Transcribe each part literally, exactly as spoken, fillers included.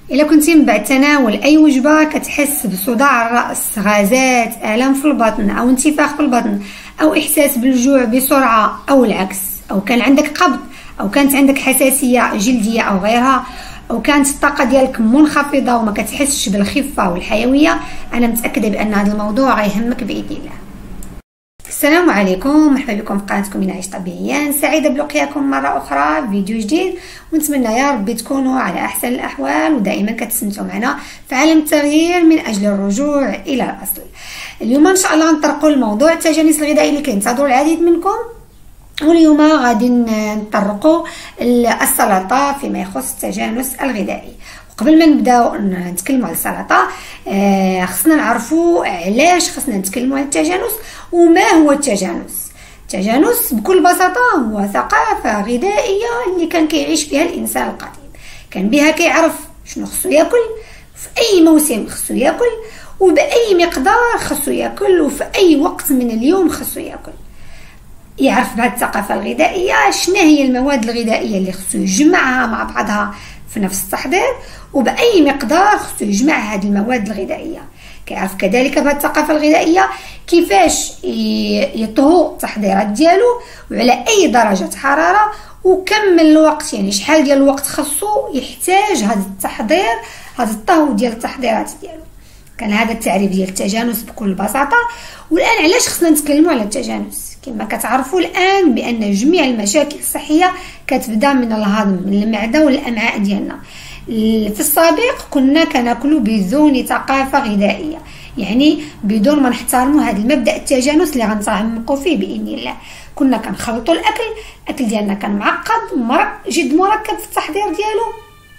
الا كنتي من بعد تناول اي وجبه كتحس بصداع الراس، غازات، الام في البطن او انتفاخ في البطن او احساس بالجوع بسرعه او العكس، او كان عندك قبض او كانت عندك حساسيه جلديه او غيرها، او كانت الطاقه ديالك منخفضه وما كتحسش بالخفه والحيويه، انا متاكده بان هذا الموضوع غيهمك باذن الله. السلام عليكم، مرحبا بكم في قناتكم من عيش طبيعيا. سعيده بلقياكم مره اخرى في فيديو جديد، ونتمنى يا ربي تكونوا على احسن الاحوال ودائما كتستمتعوا معنا في عالم التغيير من اجل الرجوع الى الاصل. اليوم ان شاء الله غنطرقوا لموضوع التجانس الغذائي اللي كينتظروا العديد منكم، واليوم غادي نطرقوا السلطه فيما يخص التجانس الغذائي. قبل ما نبداو نتكلموا على السلطه آه خصنا نعرفوا علاش خصنا نتكلموا على التجانس وما هو التجانس. التجانس بكل بساطه هو ثقافه غذائيه اللي كان كيعيش فيها الانسان القديم، كان بها كيعرف شنو خصو ياكل في اي موسم، خصو ياكل وباي مقدار خصو ياكل وفي اي وقت من اليوم خصو ياكل. يعرف بهذه الثقافه الغذائيه شنو هي المواد الغذائيه اللي خصو يجمعها مع بعضها في نفس التحضير وبأي مقدار خصو يجمع هذه المواد الغذائية. كيعرف كذلك بهذه الثقافة الغذائية كيفاش يطهو التحضيرات ديالو وعلى أي درجة حرارة وكم من الوقت، يعني شحال ديال الوقت خصو يحتاج هذا التحضير، هذا الطهو ديال التحضيرات ديالو. كان هذا التعريف ديال التجانس بكل بساطة. والآن علاش خصنا نتكلموا على التجانس؟ كما كتعرفوا الآن بأن جميع المشاكل الصحية كتبدا من الهضم، من المعدة والأمعاء ديالنا. في السابق كنا كناكلوا بدون ثقافة غذائية، يعني بدون ما نحترموا هذا المبدأ التجانس اللي غنتعمقوا فيه بإذن الله. كنا كنخلطوا الأكل، الأكل ديالنا كان معقد مرق جد مركب في التحضير ديالو،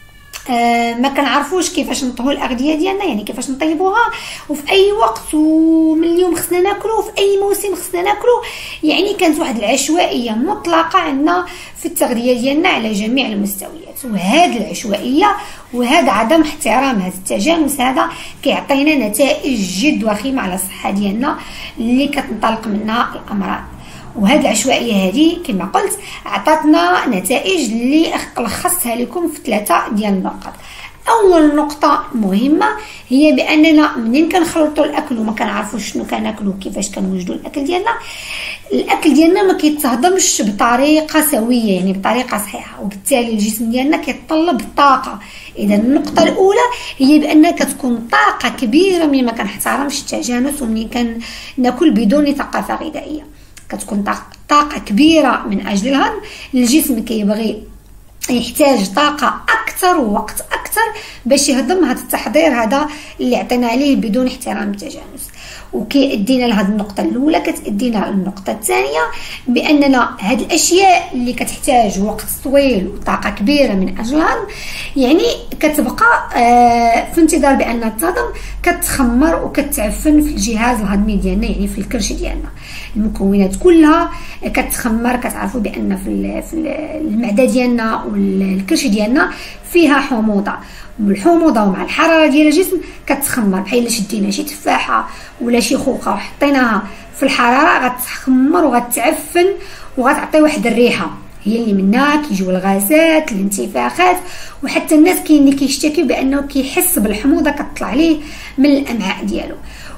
آه ما كنعرفوش كيفاش نطهوا الاغذيه ديالنا، يعني كيفاش نطيبوها وفي اي وقت ومن اليوم خصنا ناكلو وفي اي موسم خصنا ناكلو. يعني كانت واحد العشوائيه مطلقه عندنا في التغذيه ديالنا على جميع المستويات، وهذه العشوائيه وهذا عدم احترام هذا التجانس هذا كيعطينا نتائج جد وخيمه على الصحه ديالنا اللي كتنطلق منها الامراض. وهذه العشوائيه هذه كما قلت عطاتنا نتائج اللي لخصتها لكم في ثلاثه ديال النقط. اول نقطه مهمه هي باننا منين كنخلطوا الاكل وما كنعرفوش شنو كناكلوا كيفاش كنوجدوا الاكل ديالنا، الاكل ديالنا ما كيتهضمش بطريقه سويه، يعني بطريقه صحيحه، وبالتالي الجسم ديالنا كيتطلب الطاقه. اذا النقطه الاولى هي بان كتكون طاقه كبيره ملي ما كنحترمش التجانس وملي كناكل بدون ثقافه غذائيه. كتكون طاقه كبيره من اجل الهضم، الجسم كيبغي يحتاج طاقه اكثر ووقت اكثر باش يهضم هذا التحضير هذا اللي عطينا عليه بدون احترام التجانس. وكيدينا لهذه النقطه الاولى كتدينا للنقطه الثانيه باننا هذه الاشياء اللي كتحتاج وقت طويل وطاقه كبيره من اجل الهضم يعني كتبقى في انتظار بانها تهضم، كتخمر وكتعفن في الجهاز الهضمي ديالنا، يعني في الكرش ديالنا. المكونات كلها كتخمر. كتعرفوا بان في المعده ديالنا والكرش ديالنا فيها حموضه، والحموضه ومع الحراره ديال الجسم كتخمر. بحال الا شدينا شي تفاحه ولا شي خوخه وحطيناها في الحراره غتخمر وغتعفن وغتعطي واحد الريحه، هي اللي منها كيجيو الغازات، الانتفاخات، وحتى الناس كاين اللي كيشتكيو بانه كيحس بالحموضه كتطلع ليه من الامعاء ديالو.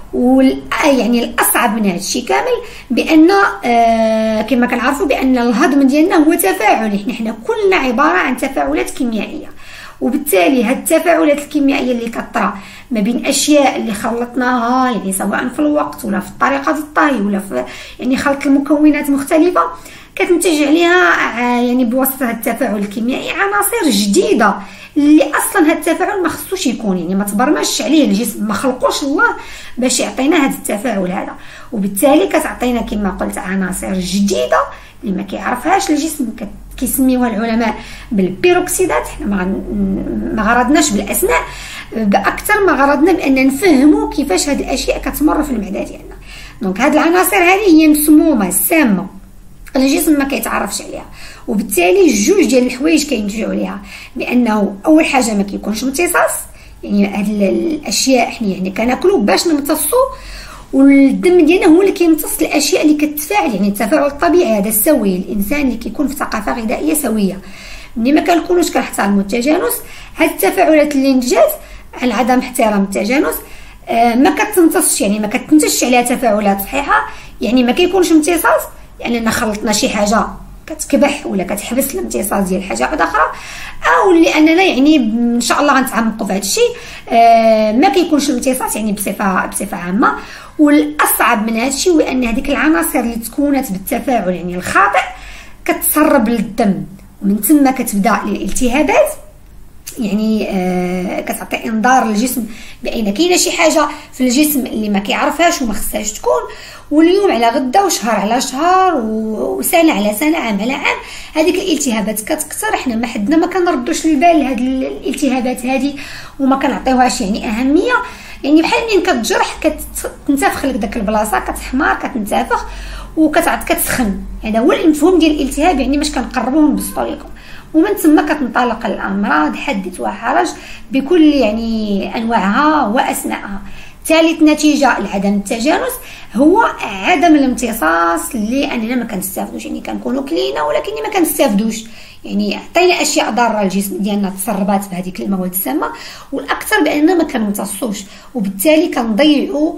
يعني الاصعب من هذا الشيء كامل بان آه كما كنعرفوا بان الهضم ديالنا هو تفاعلي، حنا كلنا عباره عن تفاعلات كيميائيه، وبالتالي هاد التفاعلات الكيميائيه اللي كطرا ما بين اشياء اللي خلطناها، يعني سواء في الوقت ولا في طريقه الطهي ولا في يعني خلط المكونات مختلفه، كتنتج عليها يعني بواسطه هاد التفاعل الكيميائي عناصر جديده اللي اصلا هاد التفاعل ما خصوش يكون، يعني ما تبرمجش عليه الجسم، ما خلقوش الله باش يعطينا هاد التفاعل هذا. وبالتالي كتعطينا كما قلت عناصر جديده اللي ما كيعرفهاش الجسم، كيسميوها العلماء بالبيروكسيدات. حنا ما غرضناش بالاسماء باكثر ما غرضنا بان نفهموا كيفاش هاد الاشياء كتمر في المعده ديالنا. دونك هاد العناصر هذه هي مسمومه سامه، الجسم ما كيتعرفش عليها، وبالتالي جوج ديال الحوايج كينتجوا عليها بانه اول حاجه ما كيكونش امتصاص، يعني هاد الاشياء حنا يعني كناكلوا باش نمتصوا، والدم ديالنا هو اللي كيمتص الاشياء اللي كتفاعل، يعني التفاعل الطبيعي هذا السوي. الانسان اللي كيكون في ثقافه غذائيه سويه ملي ما كنكونوش كنحترموا التجانس هاد التفاعلات اللي نتجات على عدم احترام التجانس آه ما كتنتصش، يعني ما كتنتجش عليها تفاعلات صحيحه، يعني ما كيكونش امتصاص لاننا خلطنا شي حاجه كتكبح ولا كتحبس الامتصاص ديال حاجه واحده اخرى، او لاننا يعني ان شاء الله غنتعمقوا في هذا الشيء آه ما كيكونش الامتصاص يعني بصفه بصفه عامه. والاصعب من هذا الشيء هو ان هذيك العناصر اللي تكونت بالتفاعل يعني الخاطئ كتسرب للدم، ومن ثم كتبدا الالتهابات، يعني آه كتعطي انذار للجسم بان كاينه شي حاجه في الجسم اللي ما كيعرفهاش وما خصهاش تكون، واليوم على غدا وشهر على شهر وسنه على سنه عام على عام هذيك الالتهابات كتكثر. احنا ما حدنا ما كنردوش البال لهاد الالتهابات هذه وما كنعطيوهاش يعني اهميه، يعني بحال منين كتجرح كتنتفخ لك داك البلاصه، كتحمر كتنتفخ وكتعط كتسخن. هذا هو المفهوم ديال الالتهاب، يعني باش كنقربوه نبسطوا لكم. ومن ثم كتنطلق الامراض حدث وحرج بكل يعني انواعها واسمائها. ثالث نتيجه لعدم التجانس هو عدم الامتصاص، لاننا ما كنستافدوش، يعني كنكونوا كلينا ولكن ما كنستافدوش، يعني عطينا اشياء ضاره للجسم ديالنا تسربات بهذيك المواد السامه، والاكثر باننا ما كنمتصوش، وبالتالي كنضيعوا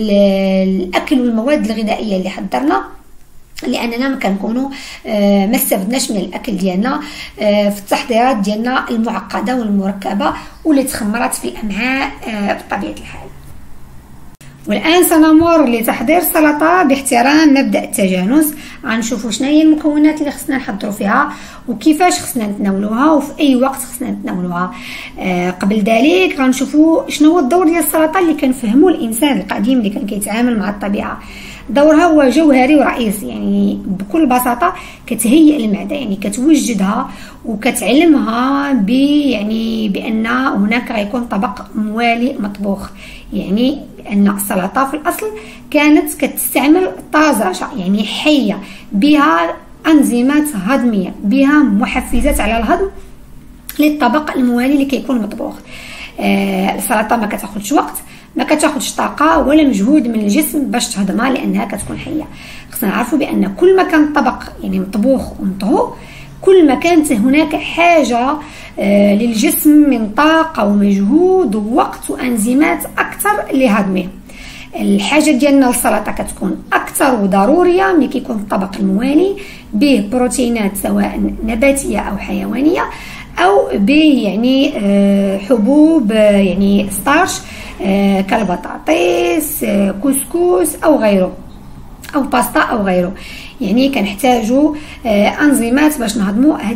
الاكل والمواد الغذائيه اللي حضرنا لاننا ما كنكونوا ما استفدناش من الاكل ديالنا في التحضيرات ديالنا المعقده والمركبه واللي تخمرت في الامعاء بطبيعه الحال. والان سنمر لتحضير السلطه باحترام مبدا التجانس. غنشوفوا شنو هي المكونات اللي خصنا نحضروا فيها وكيفاش خصنا نتناولوها وفي اي وقت خصنا نتناولوها. آه قبل ذلك غنشوفوا شنو هو الدور ديال السلطه اللي كنفهموا الانسان القديم اللي كان كيتعامل مع الطبيعه. دورها هو جوهري ورئيسي، يعني بكل بساطه كتهيئ المعده، يعني كتوجدها وكتعلمها ب يعني بان هناك غيكون طبق موالي مطبوخ، يعني بان السلطه في الاصل كانت كتستعمل طازجه يعني حيه بها انزيمات هضميه، بها محفزات على الهضم للطبق الموالي اللي كيكون مطبوخ. آه السلطه ما كتاخذش وقت، ما كتاخذش طاقه ولا مجهود من الجسم باش تهضمها لانها كتكون حيه. خصنا نعرفوا بان كل ما كان الطبق يعني مطبوخ ومطهو كل ما كانت هناك حاجه آه للجسم من طاقه ومجهود ووقت وانزيمات اكثر لهضمه. الحاجه ديالنا للسلطه كتكون اكثر وضروريه ملي كيكون الطبق الموالي به بروتينات سواء نباتيه او حيوانيه، او به يعني آه حبوب آه يعني ستارش آه كالبطاطس آه كسكس او غيره، او باستا او غيره. يعني كنحتاجوا آه انزيمات باش نهضموا هاد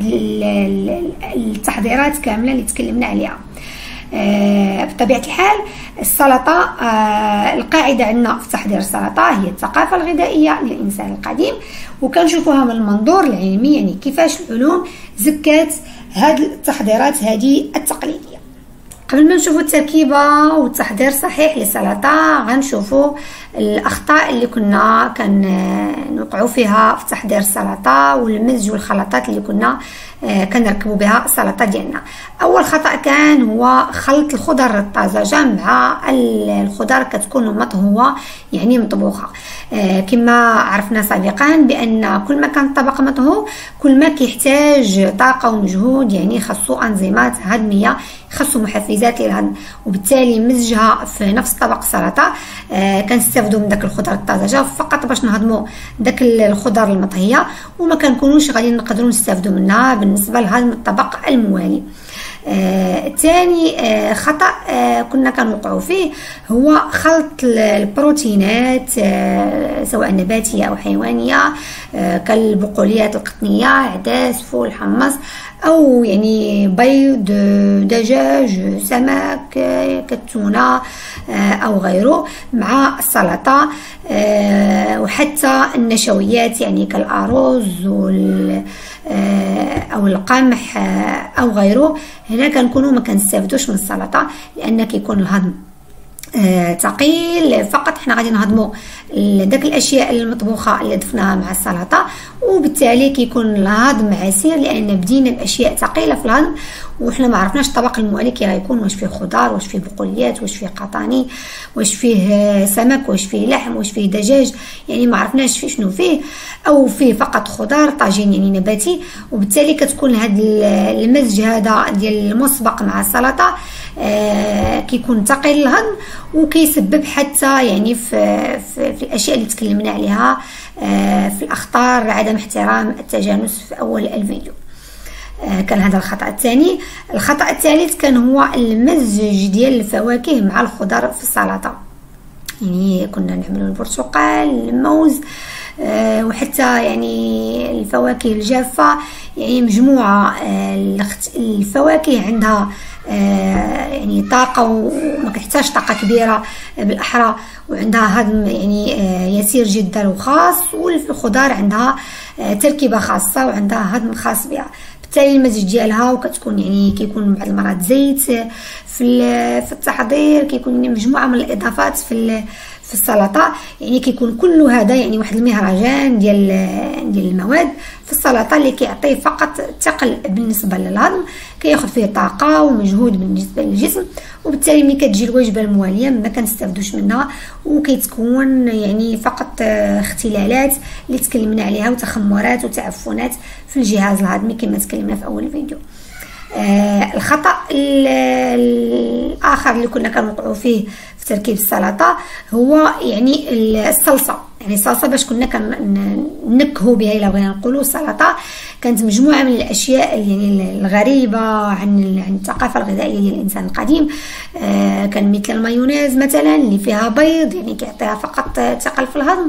التحضيرات كامله اللي تكلمنا عليها. آه بطبيعه الحال السلطه آه القاعده عندنا في تحضير السلطه هي الثقافه الغذائيه للانسان القديم، وكنشوفوها من المنظور العلمي، يعني كيفاش العلوم زكات هاد التحضيرات هذه التقليديه. قبل ما نشوفوا التركيبه والتحضير الصحيح للسلطه غنشوفوا الاخطاء اللي كنا كنوقعوا فيها في تحضير السلطه والمزج والخلطات اللي كنا كنركبوا بها السلطه ديالنا. اول خطا كان هو خلط الخضر الطازجه مع الخضر كتكون مطهوه يعني مطبوخه. كما عرفنا سابقا بان كل ما كان الطبق مطهو كل ما كيحتاج طاقه ومجهود، يعني خاصو انزيمات هضميه، خاصو محفزات للهضم، وبالتالي مزجها في نفس طبق السلطه كنستافدوا من داك الخضر الطازجه فقط باش نهضموا داك الخضر المطهيه، وما كنكونوش غادي نقدروا نستافدوا منها بالنسبه لهضم الطبق الموالي. ثاني آه آه خطأ آه كنا كنوقعوا فيه هو خلط البروتينات آه سواء نباتية أو حيوانية آه كالبقوليات القطنية، عدس، فول، حمص، أو يعني بيض، دجاج، سمك آه كالتونة آه أو غيره مع السلطة، آه وحتى النشويات يعني كالأرز وال او القمح او غيره. هنا كنكونوا ما كنستافدوش من السلطه لان كيكون الهضم آه ثقيل، فقط حنا غادي نهضموا داك الاشياء المطبوخه اللي ضفناها مع السلطه، وبالتالي كيكون الهضم عسير لان بدينا باشياء ثقيله في الهضم وحنا ما عرفناش الطبق الموالي كي غيكون، واش فيه خضار، واش فيه بقوليات، واش فيه قطاني، واش فيه سمك، واش فيه لحم، واش فيه دجاج، يعني ما عرفناش فيه شنو فيه، او فيه فقط خضار طاجين يعني نباتي. وبالتالي كتكون هذا المزج هذا ديال المسبق مع السلطه آه كيكون ثقيل الهضم وكيسبب حتى يعني في, في, في الاشياء اللي تكلمنا عليها آه في الاخطار، عدم احترام التجانس في اول الفيديو. آه كان هذا الخطأ الثاني. الخطأ الثالث كان هو المزج ديال الفواكه مع الخضار في السلطه، يعني كنا نعملوا البرتقال، الموز، أه وحتى يعني الفواكه الجافة، يعني مجموعة أه الفواكه عندها أه يعني طاقة وما كتحتاج طاقة كبيرة بالأحرى، وعندها هضم يعني أه يسير جدا وخاص، والخضار عندها أه تركيبة خاصة وعندها هضم خاص بها. بالتالي المزج ديالها وكتكون يعني كيكون بعض المرات زيت في في التحضير، كيكون مجموعة من الإضافات في في السلطه، يعني كيكون كل هذا يعني واحد المهرجان ديال ديال المواد في السلطه اللي كيعطيه فقط ثقل بالنسبه للهضم، كياخذ فيه طاقه ومجهود بالنسبه للجسم، وبالتالي ملي كتجي الوجبه المواليه ما كنستافدوش منها، وكيتكون يعني فقط اختلالات اللي تكلمنا عليها وتخمرات وتعفنات في الجهاز الهضمي كما تكلمنا في اول فيديو. آه الخطأ الآخر اللي كنا كنوقعوا فيه في تركيب السلطة هو يعني الصلصة. يعني الصلصة باش كنا كنكهو بها إلا بغينا نقولوا السلطة، كانت مجموعة من الأشياء يعني الغريبة عن عن الثقافة الغذائية ديال الإنسان القديم. آه كان مثل المايونيز مثلا اللي فيها بيض، يعني كيعطيها فقط ثقل في الهضم،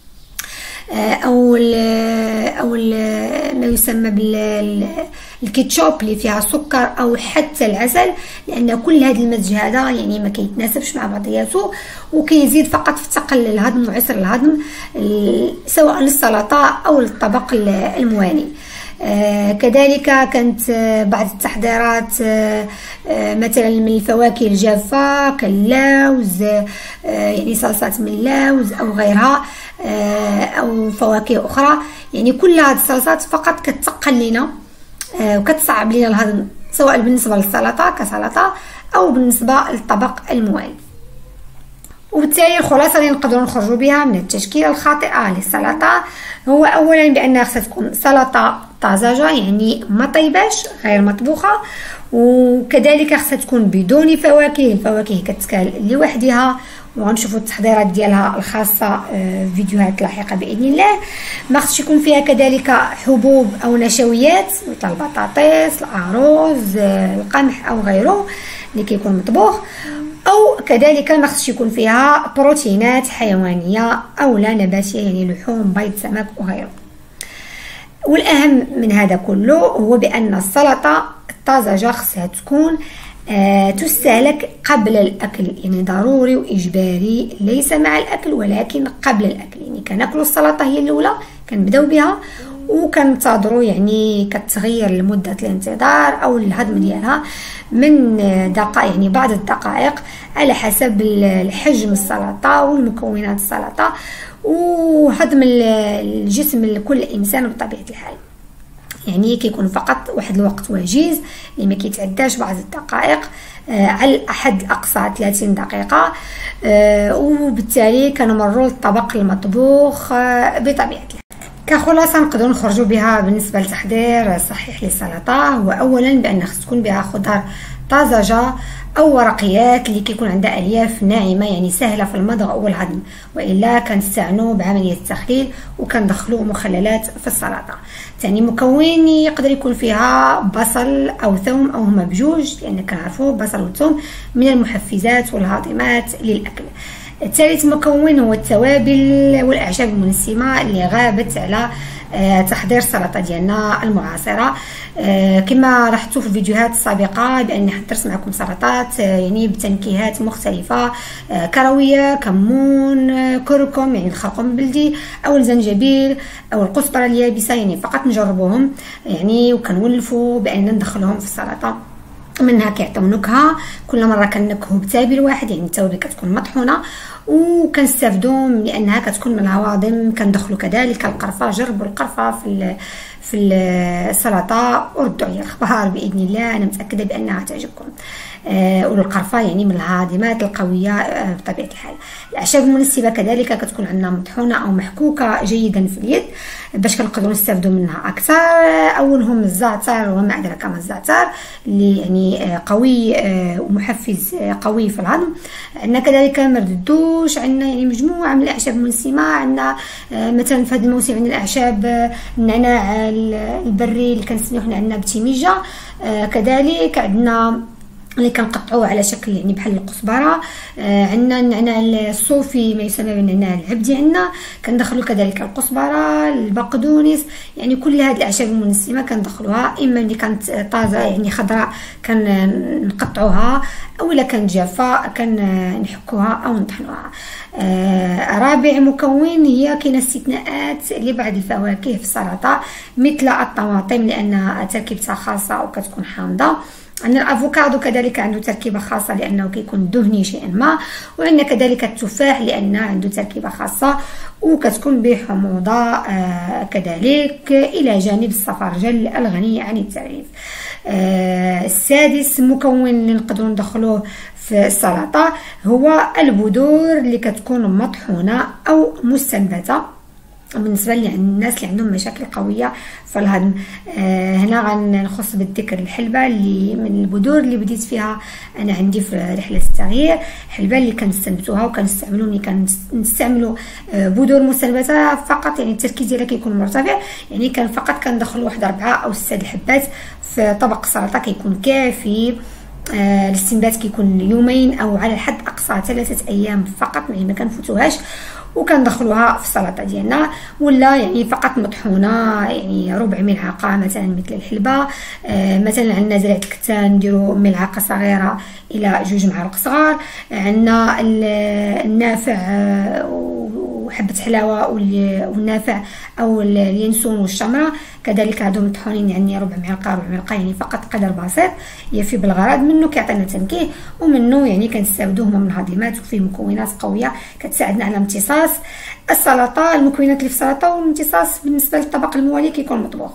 او ال او ال ما يسمى بالكيتشوب اللي فيها سكر او حتى العسل، لان كل هذا المزج هذا يعني ما كيتناسبش مع بعضياته وكيزيد فقط في ثقل الهضم وعسر الهضم سواء للسلطه او للطبق الموالي. آه كذلك كانت آه بعض التحضيرات آه آه مثلا من الفواكه الجافة كاللوز، آه يعني صلصات من اللوز أو غيرها، آه أو فواكه أخرى، يعني كل هذه الصلصات فقط كتثقل لنا آه وكتصعب لنا الهضم سواء بالنسبة للسلطة كسلطة أو بالنسبة للطبق الموالي. وبالتالي الخلاصه اللي نقدروا نخرجوا بها من التشكيله الخاطئه للسلطه هو اولا بان خصها تكون سلطه طازجه، يعني ما طيباش غير مطبوخه، وكذلك خصها تكون بدون فواكه، الفواكه كتكال لوحدها، وغنشوفوا التحضيرات ديالها الخاصه في فيديوهات لاحقه باذن الله. ما خصش يكون فيها كذلك حبوب او نشويات مثل البطاطس، الارز، القمح او غيره اللي كيكون مطبوخ، او كذلك ما خصش يكون فيها بروتينات حيوانيه او لا نباتيه، يعني لحوم، بيض، سمك وغيره. والاهم من هذا كله هو بان السلطه الطازجه خصها تكون آه تستهلك قبل الاكل، يعني ضروري واجباري ليس مع الاكل ولكن قبل الاكل، يعني كناكلوا السلطه هي الاولى كنبداو بها وكنتظروا يعني كتغير لمده الانتظار او الهضم ديالها من دقائق، يعني بعض الدقائق على حسب الحجم السلطه والمكونات السلطه وهضم الجسم لكل انسان بطبيعه الحال. يعني كيكون فقط واحد الوقت وجيز اللي ما كيتعداش بعض الدقائق، آه على الاحد الاقصى ثلاثين دقيقه، آه وبالتالي كنمروا للطبق المطبوخ آه بطبيعه الحال. كخلاصه نقدروا نخرجوا بها بالنسبه لتحضير صحيح للسلطه هو اولا بان خص تكون بها خضار طازجه او ورقيات اللي كيكون عندها الياف ناعمه، يعني سهله في المضغ والهضم، والا كنستعنوا بعمليه التخليل وكندخلوا مخللات في السلطه. ثاني مكون يقدر يكون فيها بصل او ثوم او هما بجوج، لان كنعرفوا البصل والثوم من المحفزات والهاضمات للاكل. ثالث مكون هو التوابل والاعشاب المنسمه اللي غابت على تحضير السلطه ديالنا المعاصره. كما لاحظتوا في الفيديوهات السابقه باني حضرت معكم سلطات يعني بتنكيهات مختلفه، كرويه، كمون، كركم يعني الخرقوم البلدي او الزنجبيل او الكزبره اليابسه، يعني فقط نجربوهم يعني وكنولفوا بان ندخلهم في السلطه منها كيعطيو نكهه، كل مره كنكهو بتابل واحد، يعني التوابل كتكون مطحونه وكنستافدوا لانها كتكون من الهواضم. كندخلوا كذلك القرفه، جربوا القرفه في في السلطه وردوا عليا الاخبار باذن الله، انا متاكده بانها تعجبكم. آه والقرفه يعني من الهاضمات القويه آه بطبيعه الحال. الاعشاب المنسبه كذلك كتكون عندنا مطحونه او محكوكه جيدا في اليد باش كنقدروا نستافدوا منها اكثر. آه اولهم الزعتر وما ادراك ما الزعتر اللي يعني آه قوي آه ومحفز آه قوي في الهضم. عندنا كذلك مرد الدوش، عندنا يعني مجموعه من الاعشاب المنسمه. عندنا آه مثلا في هذا الموسم عندنا الاعشاب آه النعناع البري اللي كنسميوه حنا عندنا بتيميجه. آه كذلك عندنا اللي كنقطعوه على شكل يعني بحال القزبره. آه عندنا النعناع الصوفي ما يسمى بالنعناع العبدي، عندنا كندخلوا كذلك القزبره، البقدونس، يعني كل هذه الاعشاب المنسمه كندخلوها، اما اللي كانت طازه يعني خضراء كنقطعوها، او الا كانت جافه كنحكوها او نطحنوها. آه رابع مكون هي كاينه استثناءات لبعض الفواكه في السلطه مثل الطماطم لانها تركيبتها خاصه وكتكون حامضه. عندنا الافوكادو كذلك عنده تركيبه خاصه لانه كيكون دهني شيئا ما. وعندنا كذلك التفاح لانه عنده تركيبه خاصه وكتكون بحموضه آه كذلك، الى جانب الصفرجل الغني عن التعريف. آه السادس مكون اللي نقدروا ندخلوه في السلطه هو البذور اللي كتكون مطحونه او مستنبته بالنسبه للناس اللي عندهم مشاكل قويه في الهضم. آه هنا غنخص بالذكر الحلبه اللي من البذور اللي بديت فيها انا عندي في رحله التغيير. الحلبه اللي كنستنبتوها وكنستعملوا ملي كنستعملوا آه بذور مستنبته فقط، يعني التركيز ديالها كيكون مرتفع، يعني كان فقط كندخلوا واحد أربعة او ستة الحبات في طبق السلطه كيكون كافي. آه الاستنبات كيكون يومين او على الحد اقصى ثلاثه ايام فقط، يعني ما كنفوتوهاش، وكندخلوها في السلطه ديالنا. ولا يعني فقط مطحونه يعني ربع ملعقه مثلا مثل الحلبه. آه مثلا عندنا زرعه كتان نديروا ملعقه صغيره الى جوج معالق صغار. عندنا النافع آه وحبه حلاوه والنافع او اليانسون والشمره كذلك هادو مطحونين، يعني ربع معلقه ربع معلقه، يعني فقط قدر بسيط يفي بالغرض. منه كيعطينا تنكيه ومنه يعني كنستافدوه من الهضمات وفيه مكونات قويه كتساعدنا على امتصاص السلطه. المكونات اللي في السلطه والامتصاص بالنسبه للطبق الموالي كيكون مطبوخ.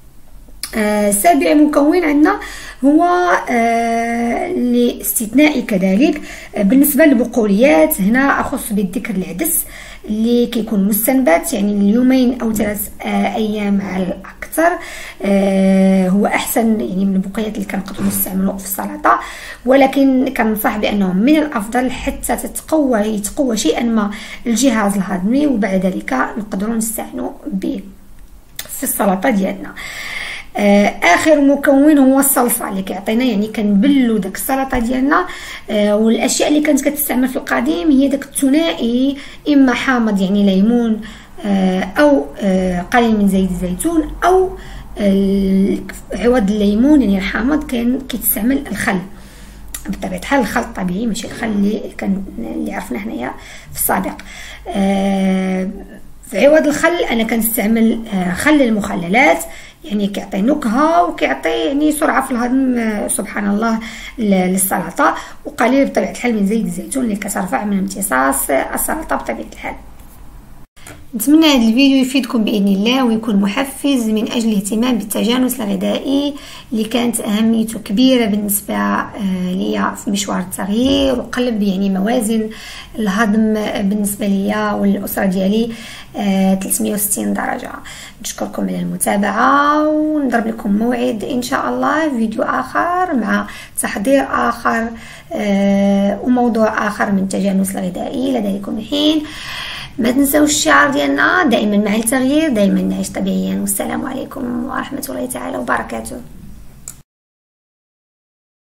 آه سابع مكون عندنا هو آه الاستثنائي كذلك آه بالنسبه للبقوليات. هنا اخص بالذكر العدس اللي كيكون مستنبت، يعني اليومين او ثلاث آه ايام على الاكثر. آه هو احسن يعني من البقوليات اللي كنقدروا نستعملوه في السلطه، ولكن كننصح بانه من الافضل حتى تتقوى يتقوى شيئا ما الجهاز الهضمي، وبعد ذلك نقدروا نستعملوا به في السلطه ديالنا. آه اخر مكون هو الصلصه اللي كيعطينا يعني كنبلوا داك السلطه ديالنا. آه والاشياء اللي كانت كتستعمل في القديم هي داك الثنائي، اما حامض يعني ليمون آه او آه قليل من زيت الزيتون، او آه عوض الليمون يعني الحامض كان كيتستعمل الخل بطبيعه الحال، الخل الطبيعي ماشي الخل اللي كان اللي عرفنا حنايا في السابق. آه في عوض الخل انا كنستعمل آه خل المخللات، يعني كيعطي نكهه وكيعطي يعني سرعه في الهضم سبحان الله للسلطه، وقليل بطبيعه الحال من زيت الزيتون اللي كترفع من امتصاص السلطه بطبيعه الحال. نتمنى هذا الفيديو يفيدكم باذن الله ويكون محفز من اجل الاهتمام بالتجانس الغذائي اللي كانت اهميته كبيره بالنسبه ليا في مشوار التغيير وقلب يعني موازن الهضم بالنسبه ليا والاسره ديالي ثلاثمية وستين درجه. نشكركم على المتابعه ونضرب لكم موعد ان شاء الله فيديو اخر مع تحضير اخر وموضوع اخر من التجانس الغذائي. لذلكم الحين ما تنسوش الشعار ديالنا دائما مع التغيير، دائما نعيش طبيعيا، والسلام عليكم ورحمه الله تعالى وبركاته.